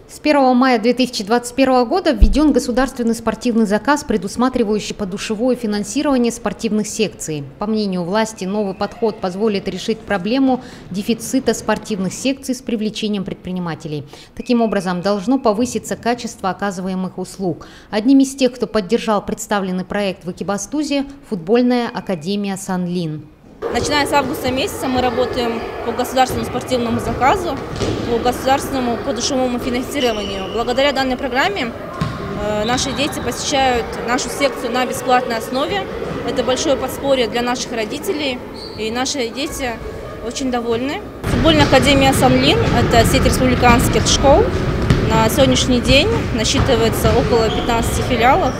С 1 мая 2021 года введен государственный спортивный заказ, предусматривающий подушевое финансирование спортивных секций. По мнению власти, новый подход позволит решить проблему дефицита спортивных секций с привлечением предпринимателей. Таким образом, должно повыситься качество оказываемых услуг. Одним из тех, кто поддержал представленный проект в Экибастузе, футбольная академия «Санлин». Начиная с августа месяца мы работаем по государственному спортивному заказу, по государственному подушевому финансированию. Благодаря данной программе наши дети посещают нашу секцию на бесплатной основе. Это большое подспорье для наших родителей, и наши дети очень довольны. Футбольная академия «Санлин» – это сеть республиканских школ. На сегодняшний день насчитывается около 15 филиалов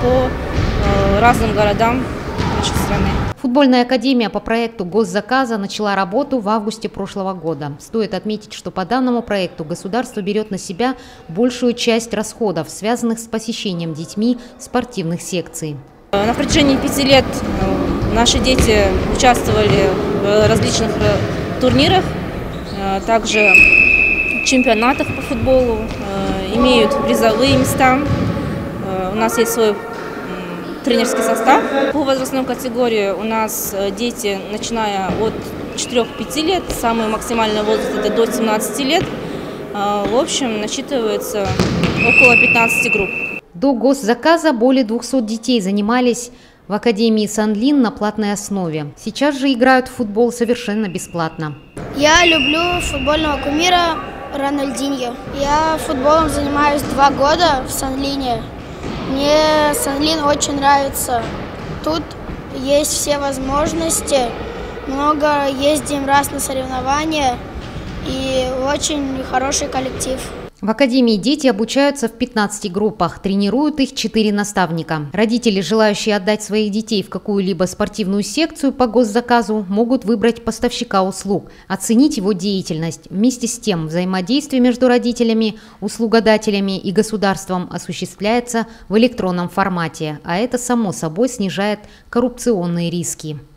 по разным городам нашей страны. Футбольная академия по проекту госзаказа начала работу в августе прошлого года. Стоит отметить, что по данному проекту государство берет на себя большую часть расходов, связанных с посещением детьми спортивных секций. На протяжении 5 лет наши дети участвовали в различных турнирах, также чемпионатах по футболу, имеют призовые места. У нас есть свой тренерский состав. По возрастной категории у нас дети, начиная от 4-5 лет, самый максимальный возраст это до 17 лет. В общем, насчитывается около 15 групп. До госзаказа более 200 детей занимались в Академии «Санлин» на платной основе. Сейчас же играют в футбол совершенно бесплатно. Я люблю футбольного кумира Рональдиньо. Я футболом занимаюсь 2 года в «Санлине». Мне «Санлин» очень нравится. Тут есть все возможности, много ездим раз на соревнования и очень хороший коллектив. В академии дети обучаются в 15 группах, тренируют их 4 наставника. Родители, желающие отдать своих детей в какую-либо спортивную секцию по госзаказу, могут выбрать поставщика услуг, оценить его деятельность. Вместе с тем, взаимодействие между родителями, услугодателями и государством осуществляется в электронном формате, а это само собой снижает коррупционные риски.